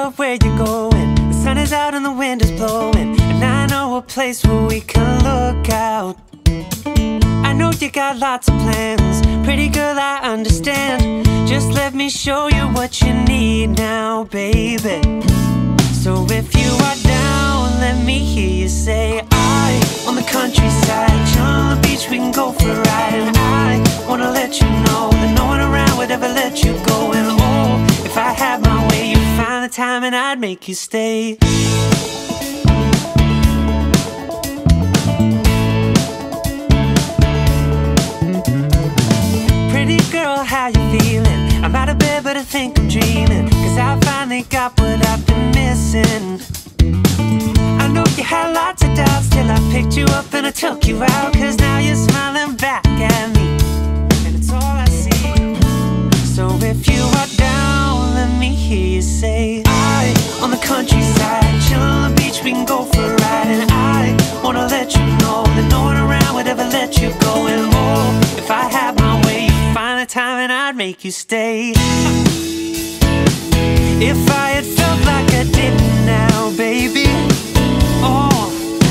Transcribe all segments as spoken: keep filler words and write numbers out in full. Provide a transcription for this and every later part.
girl, where you going? The sun is out and the wind is blowing, and I know a place where we can look out. I know you got lots of plans, pretty girl, I understand. Just let me show you what you need now, baby. So if you are down, let me hear you say I. On the countryside, chill on the beach, we can go for a ride. And I wanna let you know that no one around would ever let you go. And oh, if I had my way, you'd find the time and I'd make you stay. Pretty girl, how you feeling? I'm out of bed but I think I'm dreaming, cause I finally got what I've been missing. I know you had lots of doubts till I picked you up and I took you out, cause now you're smiling back at me, and it's all I see. So if you are down, let me hear you say I. On the countryside, chill on the beach, we can go for a ride. And I wanna let you know that no one around would ever let you go. And oh, if I had my way, you'd find the time and I'd make you stay. If I had felt like I didn't now, baby, oh,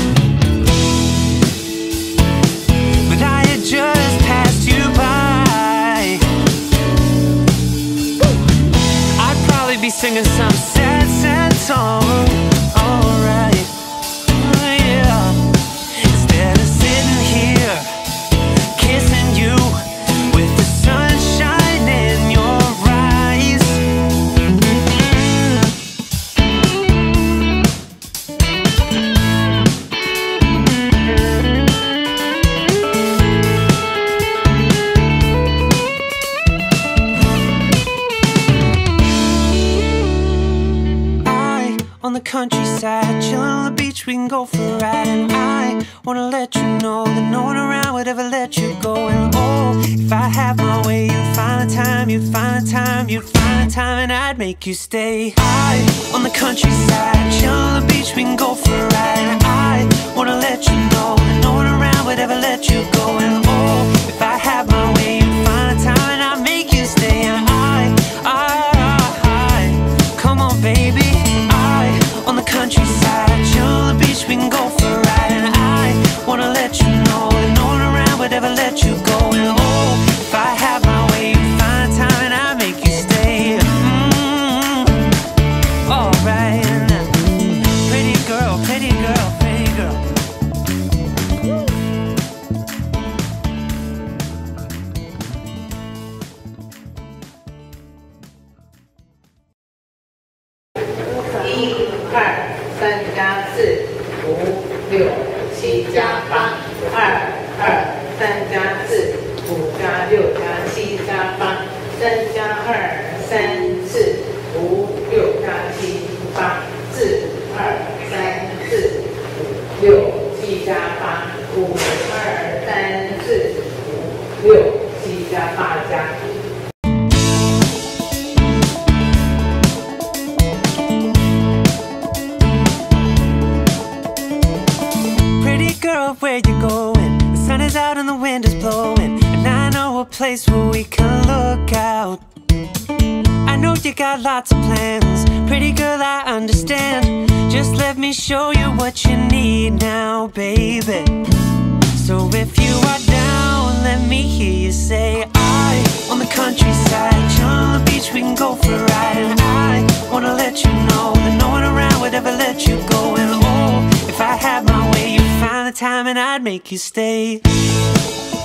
but I had just passed you by, I'd probably be singing some sad, sad song, alright, oh, yeah. Instead of sitting here, kissing you with the sunshine in your eyes. On the countryside, chillin' on the beach, we can go for a ride. And I wanna let you know that no one around would ever let you go. And oh, if I had my way, you'd find the time, you'd find the time, you'd find the time, and I'd make you stay. I, on the countryside, chillin' on the beach, we can go for a ride. And I wanna let you know that no one around would ever let you go. And oh, if I had my way, you'd find the time, and I'd make you stay. And I, I, I, come on, baby. On the countryside, chill on the beach, we can go for a ride. And I wanna let you know that no one around would ever let you go. And oh, if I had my way, you'd find time and I'd make you stay. Mm-hmm. Alright, pretty girl, pretty girl, pretty girl. 一、二、三加四，五、六、七加八，二、二、三加四，五加六加七加八，三加二、三、四、五、六加七、八，四、二、三、四、五、六、七加八，五、二、三、四、五、六、七加八加。 Where you going? The sun is out and the wind is blowing, and I know a place where we can look out. I know you got lots of plans, pretty girl, I understand. Just let me show you what you need now, baby. So if you are down, let me hear you say I. On the countryside, chill on the beach, we can go for a ride. And I wanna let you know that no one around would ever let you go. And oh, if I had my way, you'd find the time and I'd make you stay.